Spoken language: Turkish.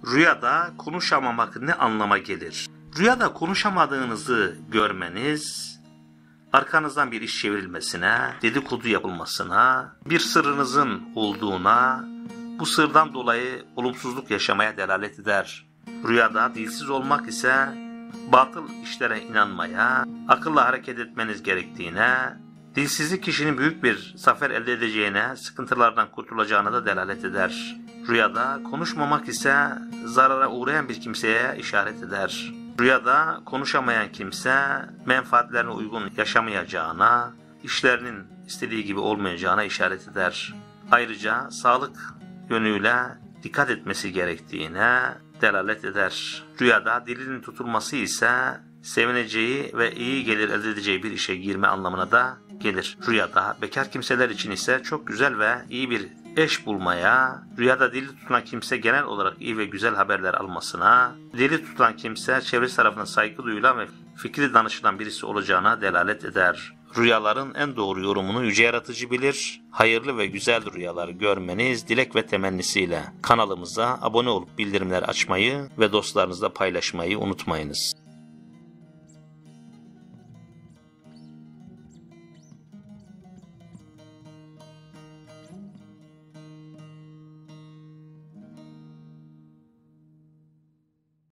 Rüyada konuşamamak ne anlama gelir? Rüyada konuşamadığınızı görmeniz, arkanızdan bir iş çevrilmesine, dedikodu yapılmasına, bir sırrınızın olduğuna, bu sırdan dolayı olumsuzluk yaşamaya delalet eder. Rüyada dilsiz olmak ise batıl işlere inanmaya, akılla hareket etmeniz gerektiğine, dilsizlik kişinin büyük bir zafer elde edeceğine, sıkıntılardan kurtulacağına da delalet eder. Rüyada konuşmamak ise zarara uğrayan bir kimseye işaret eder. Rüyada konuşamayan kimse menfaatlerine uygun yaşamayacağına, işlerinin istediği gibi olmayacağına işaret eder. Ayrıca sağlık yönüyle dikkat etmesi gerektiğine delalet eder. Rüyada dilinin tutulması ise sevineceği ve iyi gelir elde edeceği bir işe girme anlamına da gelir. Rüyada bekar kimseler için ise çok güzel ve iyi bir eş bulmaya, rüyada dili tutulan kimse genel olarak iyi ve güzel haberler almasına, dili tutulan kimse çevresi tarafından saygı duyulan ve fikri danışılan birisi olacağına delalet eder. Rüyaların en doğru yorumunu Yüce Yaratıcı bilir. Hayırlı ve güzel rüyalar görmeniz dilek ve temennisiyle kanalımıza abone olup bildirimler açmayı ve dostlarınızla paylaşmayı unutmayınız.